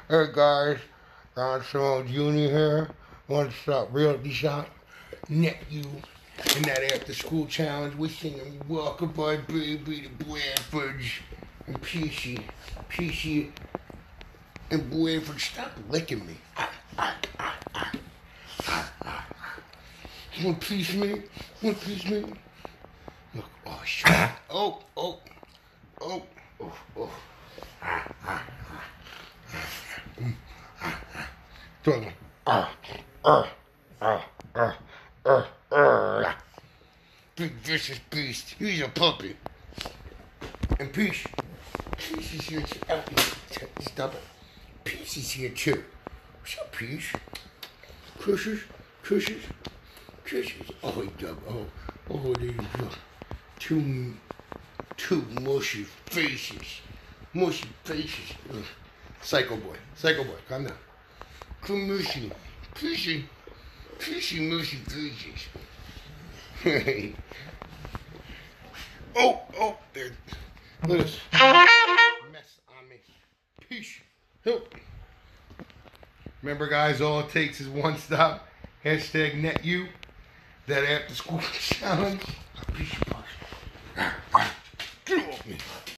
Hey guys, Ron Solo Jr. here. Want to start Realty shop. Nephew in that after school challenge. We're singing Welcome by Baby to Bradford and Peeshy. Peeshy and Bradford, stop licking me. You want a piece of me? You want a piece of me? Look, oh shit. Oh. Throw them. Big vicious beast. He's a puppy. And Peach is here too. Oh, stop it. Peach is here too. What's up, Peach? Cushions. Oh, he dug. Oh, there you go. Two mushy faces. Ugh. Psycho boy, calm down. Mushy. Peachy, mushy faces. Hey. Oh, there. Look at this. Mess on me. Peace. Help. Remember, guys, all it takes is one stop. #NetU. That after school challenge. Peace.